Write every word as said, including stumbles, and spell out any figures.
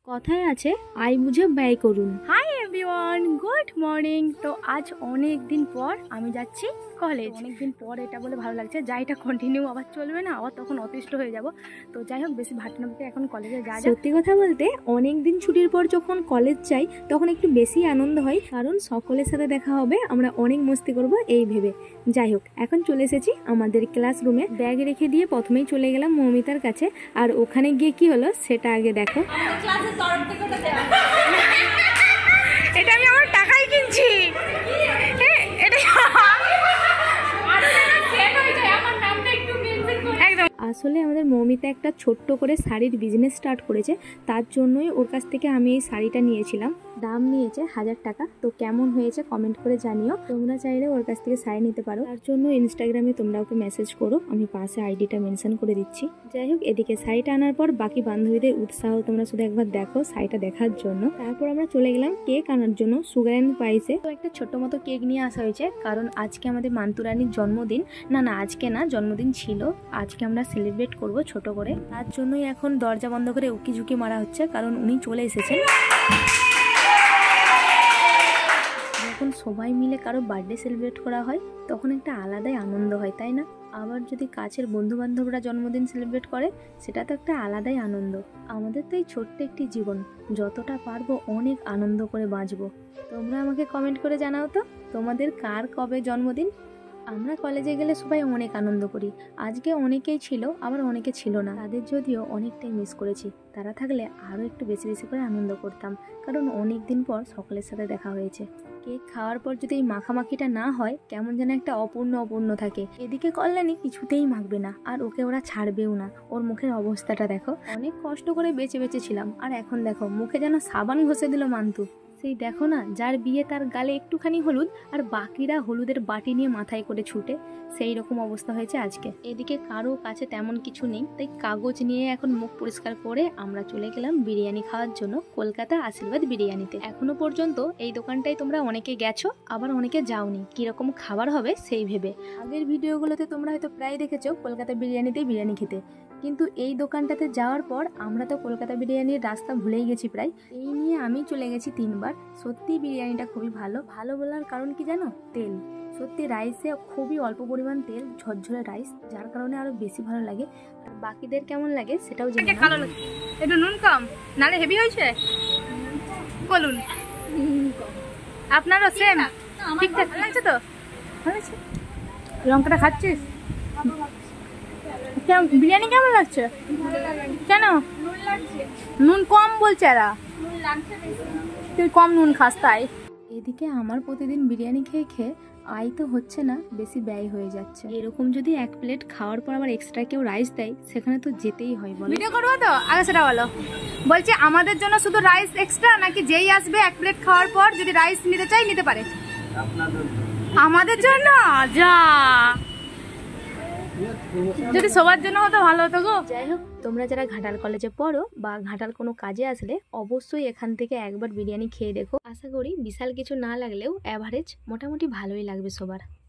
কথায় আছে আয় বুঝে ব্যয় করুন। Hi everyone, good morning. তো আজ অনেক দিন পর আমি যাচ্ছি কলেজ। অনেক দিন পর এটা বলে ভালো লাগছে, যা এটা কন্টিনিউ আবার চলবে না, আবার তখন অতিষ্ঠ হয়ে যাব। তো যাই হোক, বেশি ভাটনা নামতে এখন কলেজে যা যায়। সত্যি কথা বলতে অনেক দিন ছুটির পর যখন কলেজ যাই তখন একটু বেশি আনন্দ হয়, কারণ সকলের সাথে দেখা হবে, আমরা অনেক মস্তি করব এই ভেবে। যাই হোক, এখন চলে এসেছি আমাদের ক্লাসরুমে। ব্যাগ রেখে দিয়ে প্রথমেই চলে গেলাম মৌমিতার কাছে, আর ওখানে গিয়ে কি হলো সেটা আগে দেখো। এটা আমি আমার টাকাই কিনছি। আসলে আমাদের মৌমিতা একটা ছোট্ট করে শাড়ির বিজনেস স্টার্ট করেছে, তার জন্যই ওর কাছ থেকে আমি এই শাড়িটা নিয়েছিলাম। দাম নিয়েছে হাজার টাকা। তো কেমন হয়েছে কমেন্ট করে জানিও। তোমরা চাইলে ওর কাছ থেকে শাড়ি নিতে পারো, তার জন্য ইনস্টাগ্রামে তোমরা ওকে মেসেজ করো, আমি পাশে আইডিটা মেনশন করে দিচ্ছি। যাই হোক, এদিকে শাড়িটা আনার পর বাকি বান্ধবীদের উৎসাহ তোমরা শুধু একবার দেখো শাড়িটা দেখার জন্য। তারপর আমরা চলে গেলাম কেক আনার জন্য সুগার অ্যান্ড স্পাইসে। তো একটা ছোট মতো কেক নিয়ে আসা হয়েছে, কারণ আজকে আমাদের মান্তুরানির জন্মদিন। না না আজকে না, জন্মদিন ছিল, আজকে আমরা সেলিব্রেট করব ছোট করে। তার জন্যই এখন দরজা বন্ধ করে উকি ঝুঁকি মারা হচ্ছে, কারণ উনি চলে এসেছেন। যখন সবাই মিলে কারো বার্থডে সেলিব্রেট করা হয় তখন একটা আলাদাই আনন্দ হয়, তাই না? আবার যদি কাছের বন্ধু বান্ধবরা জন্মদিন সেলিব্রেট করে সেটা তো একটা আলাদাই আনন্দ। আমাদের তো এই ছোট্ট একটি জীবন, যতটা পারবো অনেক আনন্দ করে বাঁচবো। তোমরা আমাকে কমেন্ট করে জানাও তো তোমাদের কার কবে জন্মদিন। আমরা কলেজে গেলে সবাই অনেক আনন্দ করি। আজকে অনেকেই ছিল, আবার অনেকে ছিল না, তাদের যদিও অনেকটাই মিস করেছি। তারা থাকলে আরও একটু বেশি বেশি করে আনন্দ করতাম, কারণ অনেক দিন পর সকলের সাথে দেখা হয়েছে। কেক খাওয়ার পর যদি এই মাখামাখিটা না হয় কেমন যেন একটা অপূর্ণ অপূর্ণ থাকে। এদিকে কল্যাণী কিছুতেই মাখবে না, আর ওকে ওরা ছাড়বেও না। ওর মুখের অবস্থাটা দেখো, অনেক কষ্ট করে বেঁচে বেঁচে ছিলাম, আর এখন দেখো মুখে যেন সাবান ঘষে দিল মান্তু। সেই দেখো না, যার বিয়ে তার গালে একটুখানি হলুদ, আর বাকিরা হলুদের বাটি নিয়ে মাথায় করে ছুটে, সেই রকম অবস্থা হয়েছে আজকে। এদিকে কারো কাছে তেমন কিছু নেই, তাই কাগজ নিয়ে এখন মুখ পরিষ্কার করে আমরা চলে গেলাম বিরিয়ানি খাওয়ার জন্য, কলকাতা আশীর্বাদ বিরিয়ানিতে। এখনো পর্যন্ত এই দোকানটায় তোমরা অনেকে গেছো, আবার অনেকে যাওনি, কিরকম খাবার হবে সেই ভেবে। আগের ভিডিওগুলোতে তোমরা হয়তো প্রায় দেখেছো কলকাতা বিরিয়ানিতেই বিরিয়ানি খেতে, কিন্তু এই দোকানটাতে যাওয়ার পর আমরা তো কলকাতা বিরিয়ানির রাস্তা ভুলেই গেছি প্রায়। এই নিয়ে আমি চলে গেছি তিনবার। সত্যি বিরিয়ানিটা খুবই ভালো। ভালো বলার কারণ কি জানো? তেল। সত্যি রাইসে খুবই অল্প পরিমাণ তেল, ঝরঝরে রাইস, যার কারণে আরো বেশি ভালো লাগে। আর বাকিদের কেমন লাগে সেটাও জেনে ভালো লাগে। একটু নুন কম, নালে হেভি হয়েছে বলুন। আপনারও সেম ঠিকঠাক লাগছে তো? ভালো আছে। লঙ্কাটা খাচ্ছিস? কেমন বিরিয়ানি কেমন লাগছে? কেন নুন কম বলছে এরা? তুই কম নুন খাস তাই। এদিকে আমার প্রতিদিন বিরিয়ানি খেয়ে খেয়ে আয় তো হচ্ছে না, বেশি ব্যয় হয়ে যাচ্ছে। এরকম যদি এক প্লেট খাওয়ার পর আবার এক্সট্রা কেউ রাইস দেয় সেখানে তো যেতেই হয়। বলো ভিডিও করবো তো, আগে সেটা বলো। বলছি আমাদের জন্য শুধু রাইস এক্সট্রা, নাকি যেই আসবে এক প্লেট খাওয়ার পর যদি রাইস নিতে চাই নিতে পারে? আমাদের জন্য। যা, যদি সবার জন্য হতো ভালো হতো গো। যাই হোক, তোমরা যারা ঘাটাল কলেজে পড়ো বা ঘাটাল কোনো কাজে আসলে অবশ্যই এখান থেকে একবার বিরিয়ানি খেয়ে দেখো। আশা করি বিশাল কিছু না লাগলেও অ্যাভারেজ মোটামুটি ভালোই লাগবে সবার।